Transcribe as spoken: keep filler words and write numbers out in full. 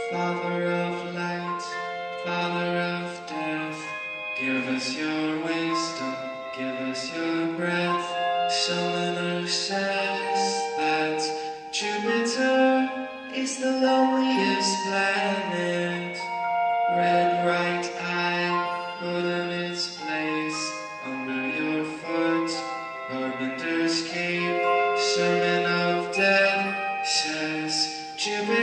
Father of light, Father of death, give us your wisdom, give us your breath. Summoner says that Jupiter is the loneliest planet. Red right eye, put in its place, under your foot, Carpenter's cape. Sermon of death says Jupiter